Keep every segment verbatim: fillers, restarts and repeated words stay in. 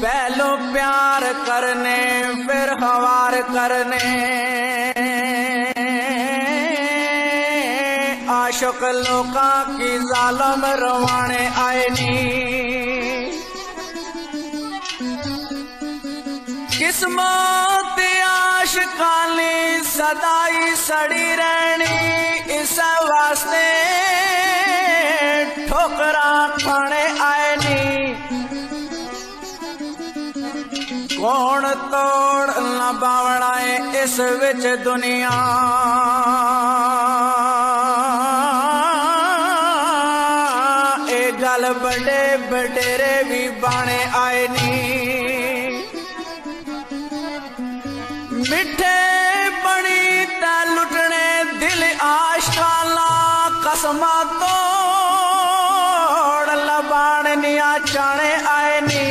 पहलो प्यार करने फिर हवार करने, आशुक लोका की जालम रवाने आए नी। किस्मत आशिकानी सदाई सड़ी रहनी, इस वास्ते ठोकरा खाने आए नी। कौन तोड़ न बावड़ाए इस विच दुनिया, ए गल बड़े बडेरे भी बाणे आए नी। मिठे बड़ी ते लुटने दिल आशकाला, कसमा तोड़ लबाण निया चाणे आए नी।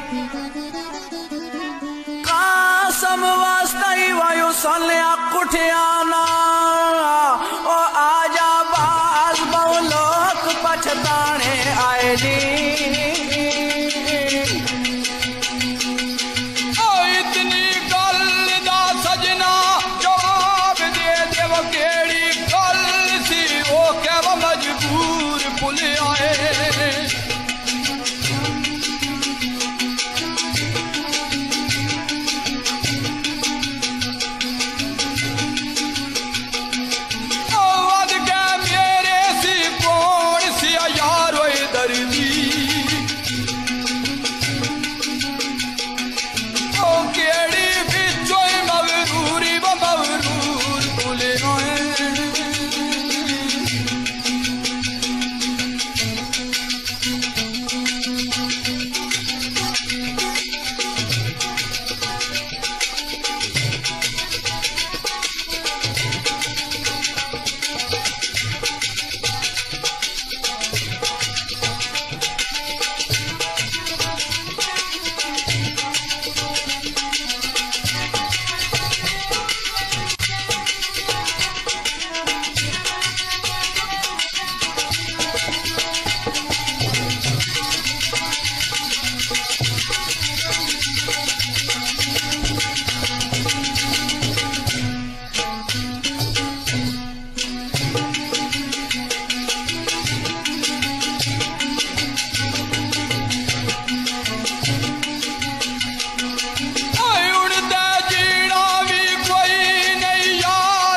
कासम वास्ता ही वायु सलिया कुठियाना, ओ आजा बाज बहु लोक पछताने आए नी।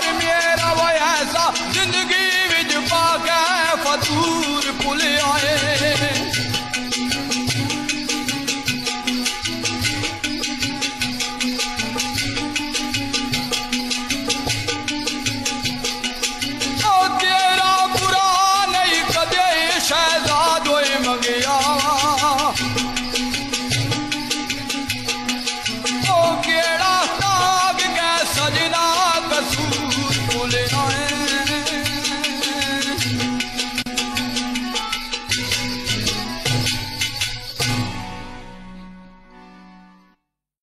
जिंदगी विच पाके फतूर पुल आए।